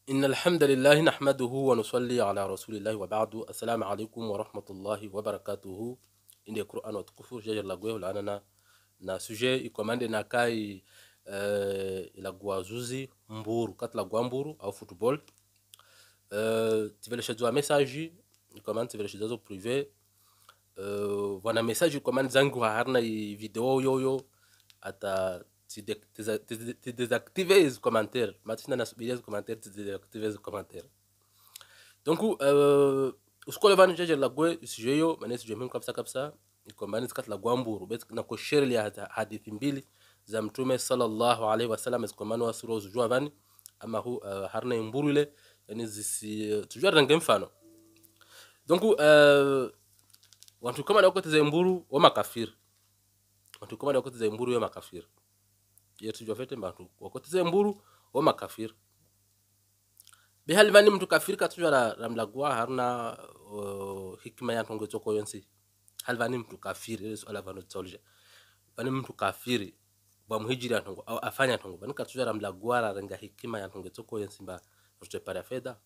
إن الحمد لله نحمده ونصلي على رسول الله وبعد. السلام عليكم ورحمة الله وبركاته. إن القرآن وتكفر جاء الله لأننا na sujet ikomande na kai ilagua zuzi mburu kati lagua mburu au football tiveleshedzwa message ikomande tiveleshedzwa privé wana message ikomande zangu harna video yoyo ata ti désactiver les commentaires matina nasubiria les commentaires ti désactiver les commentaires donc uskole vanu jeje lagwe sujet yo maana sujet mimi kabisa ikomani zikati la gwamburu beti na kushare ya hadithi mbili za mtume sallallahu alaihi wasallam zikomani wa sura zujua vani ama hu harna imburu ile yani zisi tujua range mfano donc watu kama na wakati za imburu wa makafiri watu kama na wakati za imburu wa makafiri yetu tujua fete mbatu wakati za imburu wa makafiri bihali vani mtu kafiri katujua ramlagwa harna hikma ya tongo toko yonsi halvani mtu kafiri ile swala vano tsolje vani mtu kafiri ba muhijiri atongo au afanya tongo vani katujara mlagwara renga hikima ya tongo toko yensimba rote para feda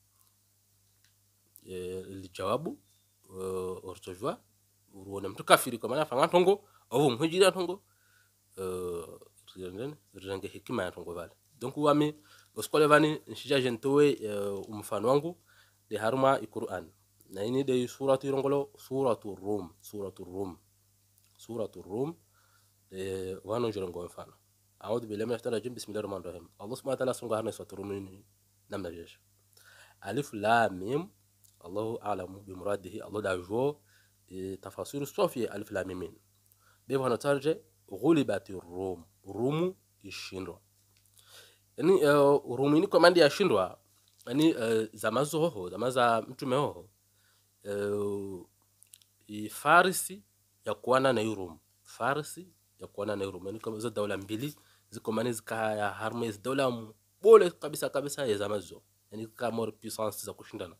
lijawabu ortojwa uruone mtu kafiri kwa maana fanga tongo au muhijiri atongo renga hikima ya tongo vale donc wami uskole vani nshija jentowe umfano wangu de haruma iqur'an na ini de suratu irongolo suratu rum wano jirongo mfano a'udhu billahi minash shaitanir rajim bismillahir rahmanir rahim Allah subhanahu wa ta'ala sunga harna suratu rum namna jesh alif lam mim Allahu a'lamu bi muradihi Allah da jo tafasir sofi alif lam mim be wano tarje ghulibatir rum ishindwa yani rumini komandi ya shindwa yani zama za mtume hoho Farisi ya kuana na Rum Farisi ya kuana na Rum ni kama hizo daula mbili ziko mani zikaya harmonize daula bole kabisa ya zamazo yani kama more puissance za kushindana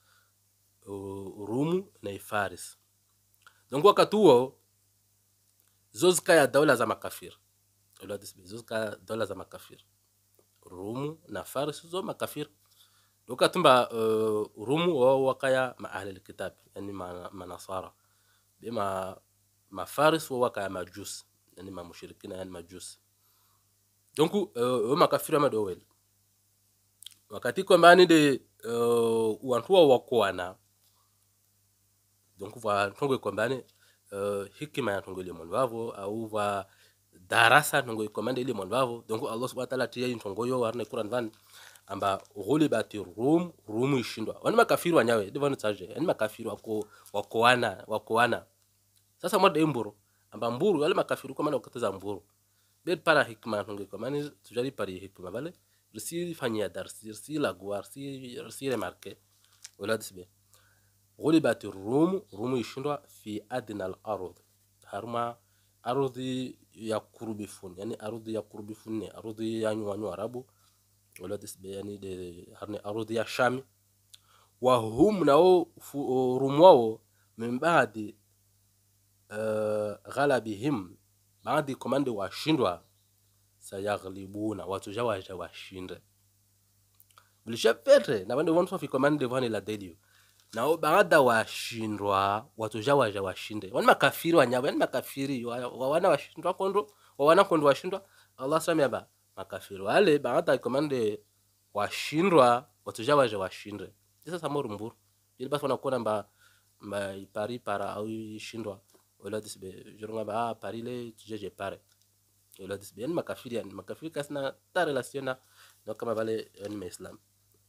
Rum na Faris donc wakati huo zozikaya daula za makafiri zozikaya daula za makafiri Rum na Faris zo makafiri وكاتمبا روم ووقايا مع أهل الكتاب يعني مع نصارى بما مع فارس ووقايا مع جوس يعني مع مشركين يعني مع جوس دونك وما كافر ما دويل wakati kwambani de wantu wakoana donc va tongo kwambani hikima ya tongo ile monvavo au va darasa tongo kwambani ile monvavo donc Allah subhanahu wa ta'ala tiye tongo yo warne Quran van amba ghulibati rum ishindwa wani makafiri wanyawe ndivyo nitaje yani makafiri wakoana sasa mwada imburu amba mburu wale makafiri kwa maana wakati za mburu bed para hikma ngi kwa maana tujali pari hikma vale risi fanya darsi risi lagwar risi remarke wala disbe ghulibati rum ishindwa fi adna al-ard harma ardhi ya kurbifun yani ardhi ya kurbifun ne ardhi ya nywanyu arabu ولا تسبي يعني de harne arudi ya shami wa hum nao rumwao min baadi ghalabihim baadi komande washindwa sayaghlibuna watu jawaja washinde bilishapete na bande watu fi komande vani la delio nao baada washindwa watu jawaja washinde wana makafiri wanyawe yani makafiri wana washindwa kondo wana kondo washindwa Allah samia makafiri wale baada komande washindwa watujawaje washinde sasa samoru mburu ili basi wanakuona mba pari para au shindwa wala disbe jorunga ba pari le tujeje pare wala disbe yani makafiri kasna ta relation na kama vale yani islam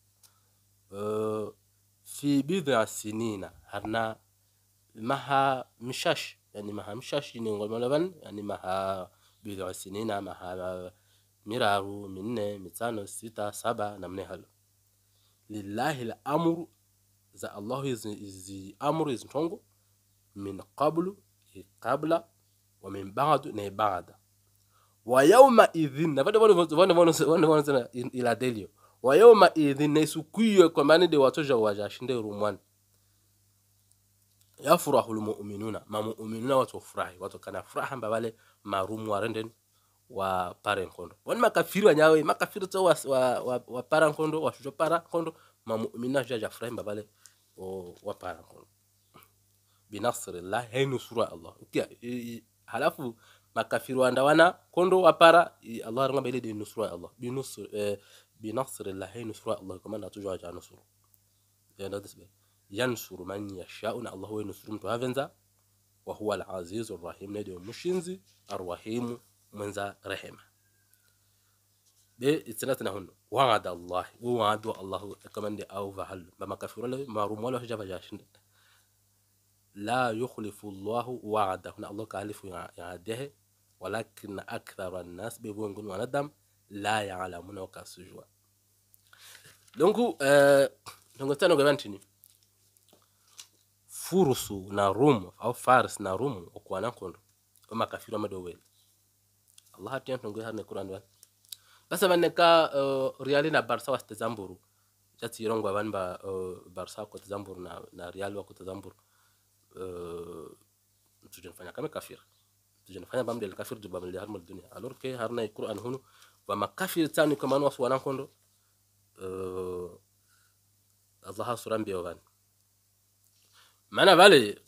fi bid'a sinina harna maha mishash yani maha mishash ni ngolmalaban yani maha bid'a sinina maha miraru minne mitano sita saba na mnehalo lillahi al-amru za Allah izi amru izintongo min qablu qabla wa min ba'du na ba'da wa yawma idhin na vade wana ila delio wa yawma idhin nesukuyo kwa maana de watoja wajashinde rumwan yafurahu almu'minuna ma mu'minuna watu furahi watu kana furaha mbale marumu warenden wa para nkondo wani makafiri wanyawe makafiri to wa para nkondo wa shujo para nkondo mu'mina jaja frahim babale wa para nkondo binasrillah haynusura Allah ukia halafu makafiri wandawana kondo wa para Allah ngamba ile de nusura Allah binasrillah haynusura Allah kama natujo aja nusuru yana disbe yansuru man yasha'u na Allah wa nusuru mtu havenza wa huwa al-aziz ar-rahim ne de mushinzi ar-rahim منذ رحمه بإتناتنا هن وعد الله وعد الله كمان دي أو فهل بما كفروا له ما رموا له جاب جاشن لا يخلف الله وعده الله كالف يعده ولكن أكثر الناس بيقولون وندم لا يعلمون وكسجوا دونك تانو غبانتيني فرسو na Rum au Fars na Rum okwana kondo وما كفروا مدوول Allah hatiyan tungu harne Quran wan basa banne ka Real na Barca wa Zamburu jati rongo banba Barca ko Zamburu na Real wa ko Zamburu tujinfanya kama kafir tujinfanya bamde al kafir du bamde harmul dunya alors que harna Quran hunu wa makafir tani kama wasu wana kondo Allah suran biyo ban mana vale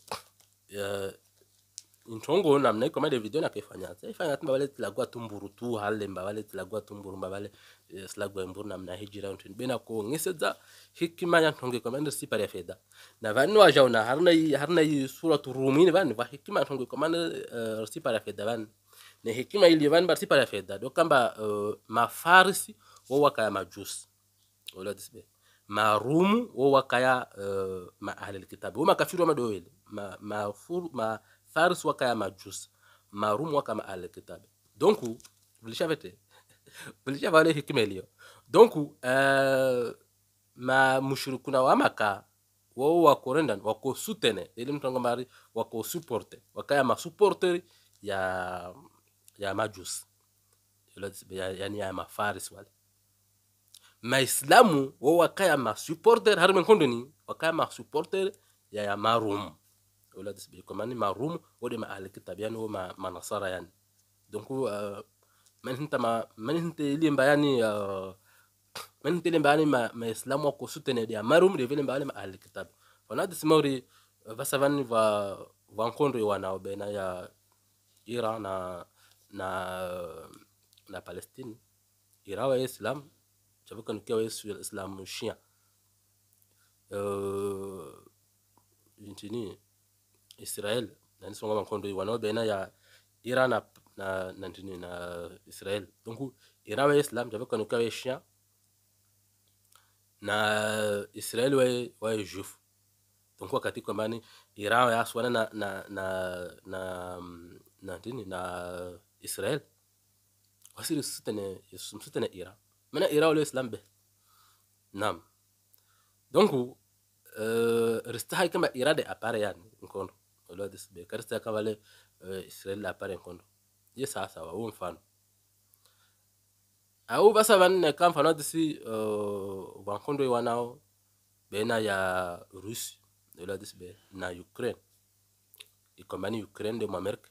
intongo namna kama de video na kefanya ifanya tamba wale tilagwa tumburu tu halle mbawale tilagwa tumburu mbawale slagwa mburu namna hijira untin bena ko ngiseza hikima ya ntonge kama ndo sipari ya feda na vanno wajauna harna yi suratu rumin van va hikima ntonge kama sipari ya feda van ne hikima ili van bar sipari ya feda do kamba mafarisi wo wakaya majus wala disbe marumu wo wakaya ma ahli alkitab wo makafiru madowele ma Faris wakaya majus marum waka ma al kitab donc bilishavete bilishavale hikima hiyo donc ma mushrikuna wa maka wao wakorendan wako sutene ili mtu ngambari wako supporte wakaya ma supporter ya majus yani ya ma Faris wale maislamu wao wakaya ma supporter harmen kondoni wakaya ma supporter ya marum ولا تسبي كمان مع الروم ودي مع أهل الكتاب يعني ومع نصارى يعني دونك من انت اللي بياني من انت اللي بياني ما إسلام وكوسوتني دي ماروم دي فيلم بياني مع أهل الكتاب فنادي سموري بس فاني وانكونري وانا وبينا يا إيران na Palestine irawa Islam chabuka nikiwa Islam Shia intini Israel na nisonga mankondo wanao bena ya Iran na Israel donc Iran wa Islam jabuka nikiwa Shia na Israel wa Juif donc wakati kwa mani Iran ya aswana na Israel wasiri sutene Iran mana Iran wala Islam be nam donc ristaha kama irade apare yani nkondo wala disbe karista kama wale Israel apare nkondo ye sasa wa mfano au basa van kama mfano disi wankondo wanao bena ya Rusi wala disbe na Ukraine ikomani Ukraine de Amerika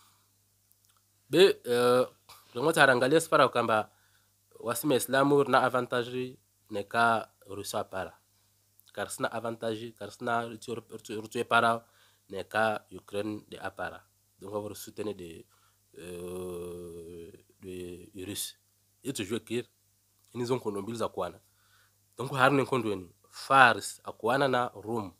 be dongo tarangalia spara kwamba wasime Islamu na avantage neka Rusi apara karsna avantage karsna rutue para neka Ukraine de apara donc avoir soutenu de Russie et toujours kir ils ont konombil za kwana donc harne kondweni Fars akwana na Rum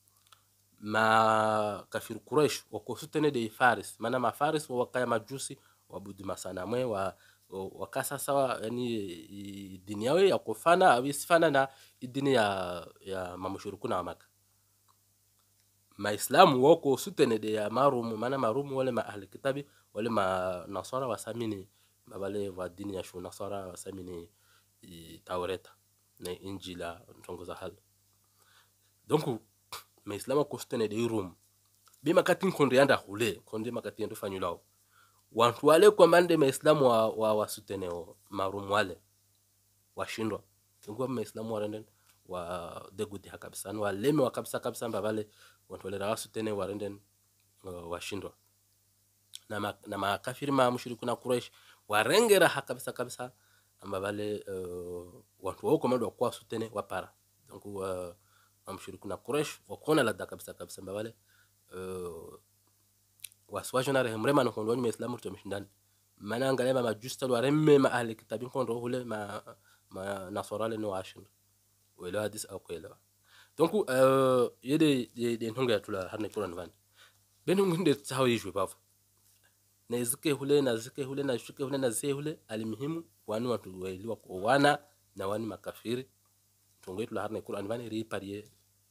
ma kafir Quraysh wako soutenu de Fars maana ma Fars wakaya majusi wabudu masana mwe wakasa sawa yani dini yao ya kufana awisifana na dini ya mamushurikuna wa Maka maislamu wako sutene de ya marumu maana marumu wale ma ahli kitabi wale ma nasara wasamini wale wa dini ya shu nasara wasamini Taureta na Injila ntongoza hal donc maislamu wako sutene de Rum bima kati kondi yanda hule kondi makati ndo fanyulao wantu wale kwa mande maislamu wa suteneo marumu wale washindwa ngwa maislamu warenden wa degudi hakabisa waleme wakabisa mbavale wantu wale rawasutene warenden washindwa na makafiri ma mushrikuna Quraysh warengera kabisa kabisa amba vale watu wao komando kwa sutene wapara. Donc amshiriku na Quraysh wakona ladda kabisa kabisa amba vale waswajona rehemrema no kondo ni Islamu tumshindani mana angalema majusta waremme ma ahli kitabin kondo hule ma nasarale no ashin wala hadis au qila. Donc yede ntonga tula harne Quran van benu nginde tawo yijwe bafu na zike hule na zike hule na shuke hule na zike hule alimuhimu wanu watu wailiwa wana na wani makafiri tonga tula harne Quran van ri parier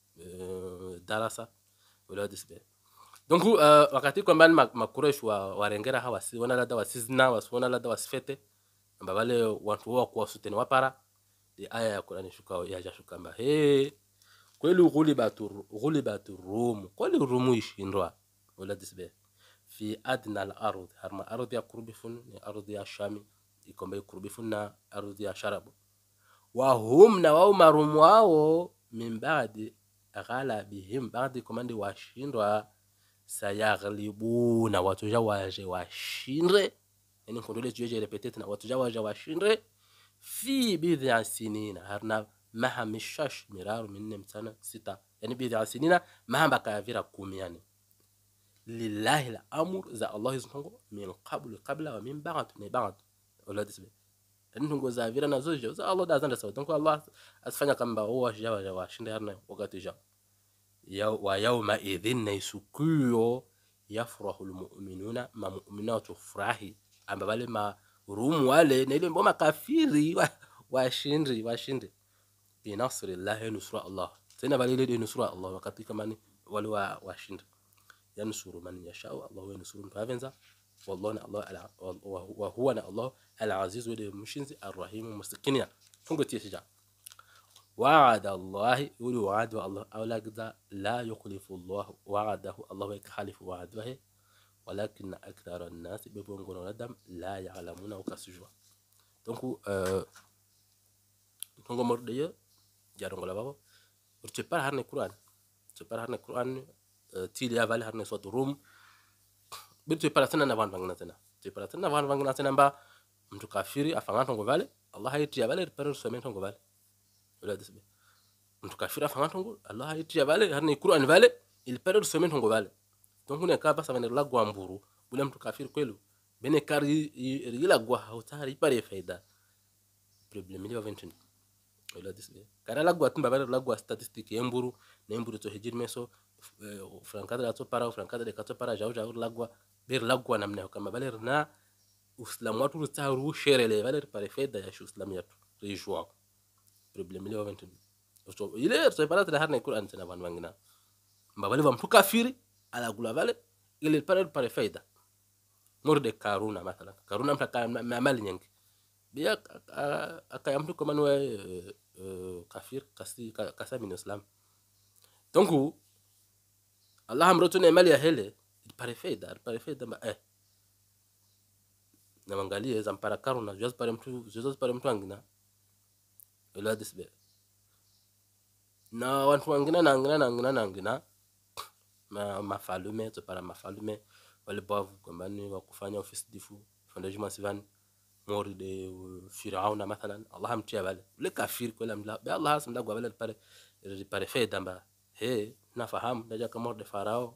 darasa wala hadis be. Donc wakati kwa mbani makuresh warengera hawa si wana lada wasizna wasona lada wasifete amba wale watu wao kwa suteni wapara di aya ya Qur'ani shuka yaja shuka mba kweli ghulibatu rum kweli rumu ishindwa wala disbe fi adna al-ard harma ardhi ya kurbifun ni ardhi ya shami ikombe kurbifun na ardhi ya sharabu wa hum na wao marum wao min ba'di ghalabihim ba'di komandi washindwa sayaghlibuna watu jawaje washindre yani kondole tujeje repete na watu jawaje washindre fi bid'a sinina harna maha mishash miraru minne mtana sita yani bid'a sinina maha bakavira 10 yani lillahi al-amr za Allah subhanahu min qabla wa min ba'd ni ba'd wala disbe ntungo za vira na zoje za Allah da zanda sawa donc Allah asfanya kamba huwa jawaje washindre harna wakati ja wa yawma idhin naisukuyo yafrahu almu'minuna ma mu'minatu furahi amba wale ma rumu wale na ile mboma kafiri washindri binasrillahi nusra Allah tena wale ile nusra Allah wakati kama ni wale washindri yanusuru man yasha Allah wa yanusuru favenza wallahi Allah wa huwa Allah al-aziz wa al-mushinzi ar-rahim mustaqinia fungo tiesija وعد الله يقول وعد الله أولا لا يخلف الله وعده الله يخلف وعده ولكن أكثر الناس بيبونغون ندم لا يعلمون وكسجوا donc tongo mordeye jarongo la babo urte par harne Quran tili aval harne sot room bitu para tena na van vangna tena tu para tena van vangna tena mba mtu kafiri afanga tongo vale Allah haiti vale per semen tongo vale wala disbe mtu kafira fanga tongo Allah haiti vale harne Quran vale il per semen tongo vale donc ne ka basa venir la gwamburu bula mtu kafiri kwelu bene kari ila gwa hautari pare faida problem ile 21 wala disbe kara la gwa tumba la gwa statistique yemburu na yemburu to hijir meso frankadra to para frankadra de kato para jauja la gwa ber la gwa namna kama vale na uislamu watu taru sherele vale pare faida ya islamiyatu rijwa problem ile 21 so ile to para ta harne Quran tena van wangina mbabale va mtu kafiri ala gula vale ile pare faida morde karuna mathalan karuna mtaka mali nyingi bia akayamtu kama nwe kafir kasi min islam donc Allah amrotu ne mali ya hele pare faida ba na mangalie zampara karuna jaz pare mtu angina ila disbe na watu wangina na mafalume to para mafalume wale bavu kwambani wa kufanya office difu fondaji masivan mori de firauna mathalan Allah amtia wale le kafir kwa lamla be Allah asimla kwa wale pare faida mba nafahamu daja kama de farao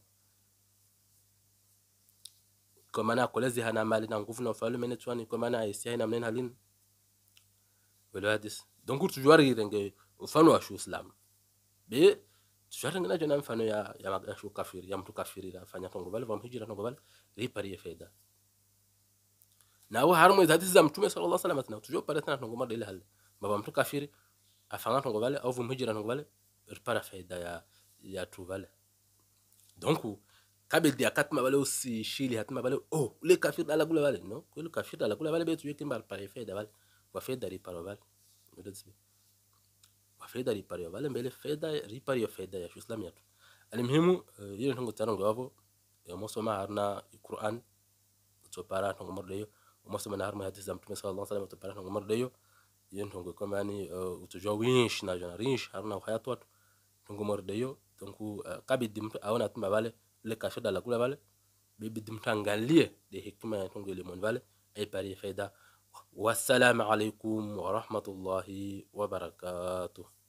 kwa maana kolezi hana mali na nguvu na ufalume ne twani kwa maana aisia ina mnena halin wala hadis donc tujuari renge ufano wa shu islam be tujuari ngana jana mfano ya shu kafiri ya mtu kafiri la fanya tongo vale va mhijira tongo vale ripari faida na huwa haramu hadisi za mtume sallallahu alaihi wasallam tujua pale tena tongo mada ile hali baba mtu kafiri afanya tongo vale au mhijira tongo vale ripara faida ya tu vale donc kabel dia katma vale usi shili hatma vale ule kafiri ala gula vale no ule kafiri ala gula vale betu yeke mbar pare faida vale wa faida ripara vale ndio faida ripari wale mbele faida ripari faida ya Islam yetu alimuhimu ile tongo tarongo wavo mosoma harna Qur'an to para tongo mordeyo mosoma na harma hadith za mtume sallallahu alaihi wasallam to para tongo mordeyo yen tongo kama yani utujua winch na jana rinch harna hayatu watu tongo mordeyo tongo kabidi mtu aona tumba vale le kafida la kula vale bibi mtu angalie de hikma ya tongo ile mon vale aipari faida. Wassalamu alaikum wa rahmatullahi wa barakatuh.